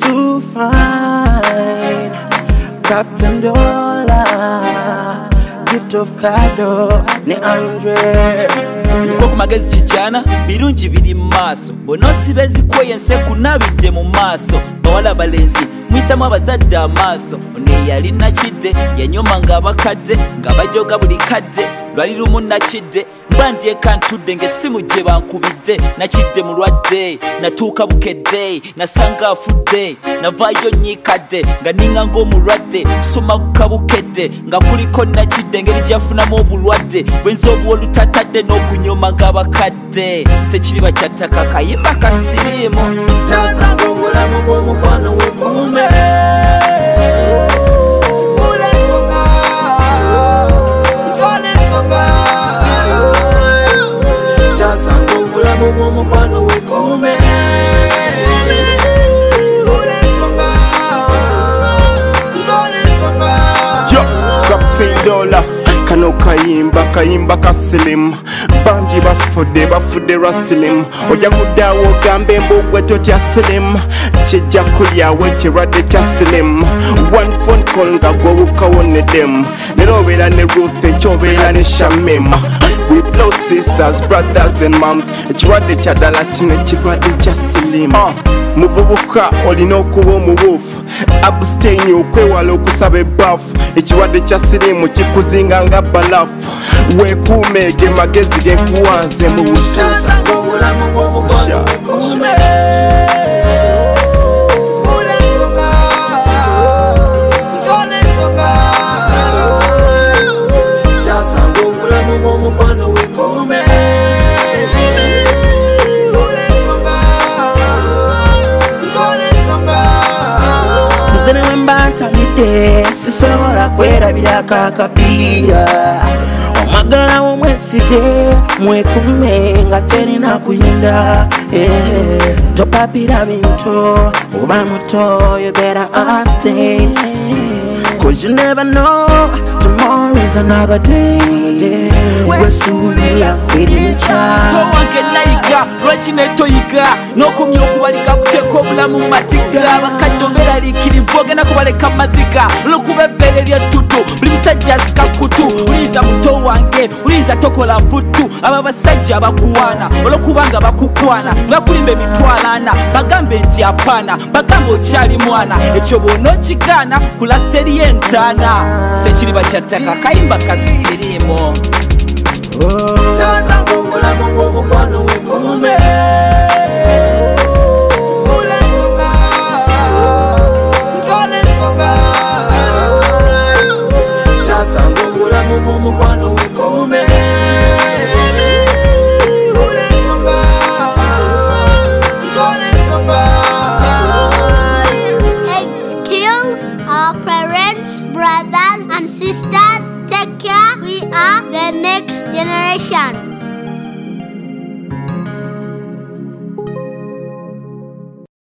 too fine. Captain Dollar, gift of Kado, ne Andre. Nkoko magezi kijana birungi biri mu maso bonosi bezikoye nseku nabidde mu maso bawala balenzi mwisamu abazadde amaso one yali nakidde yanyoma nga abakadde nga bajoga buli kadde lwali lumu nakidde mbandye kantudde ng'essimu gye bankubidde nakidde mulwadde natuuka bukedde nasanga afudde navaayo nyiikadde nga ninga ng'omulwadde kusoma kukabukedde nga kuliko nakidde ngeri gyafunamu obulwadde bwenza obuwa olutatadde n'okunyoma ng'abakadde sekiriba kyattaka kayimba kasiriimu tasanga obulamu bw'omukwano we kuume Mukwano we kume Yo, Captain Dollar kano kayimba kasilim banji bafudde rasilim ojja kuddawo ogambe mbugwe totya silim kijja kulyawo ekirwadde kya silim one phone call nga gwewukawoneddemu nera obeera ne Ruth enkyobeera ne Shamim. We blow sisters, brothers and moms. Ekirwadde kya ddala kino ekirwadde kya silimu muvubuka olina okuba omubuufu abstain okwewala okusaba ebbaafu ekirwadde kya siriimu kikuzinga nga balafu weekuume ge magezi genkuwanze mu tasanga obulamu bw'omukwano we kuume tasanga obulamu bw'omukwano we kuume sisobola kwerabirako akapiira omwagala omwesige mwekume nga terina kuyinda topapira bintu oba muto you better abstain cause you never know tomorrow is another day wesuubira feeding child towange nayiga lwaki netoyiga n'okumya okubalika kuteeka obulamu mu matiga abakadde obeeraliikirivu ogenda kubaleka maziga olwokuba ebbeere lyettutu buli musajja azikakutu uliyiza muto wange uliyiza tokola mputu abo abasajja abakuwaana olwokubanga bakukwana bakulimba emitwalana bagambe nti apaana bagambe okyali mwana ekyo bwona okigaana ku lasiteri y'entaana sekiriba kyattaka kayimba kasiriimu tasanga obulamu bw'omukwano we kuume tasanga obulamu bw'omukwano we kuume Excuse our parents, brothers and sisters. Take care. We are the next generation.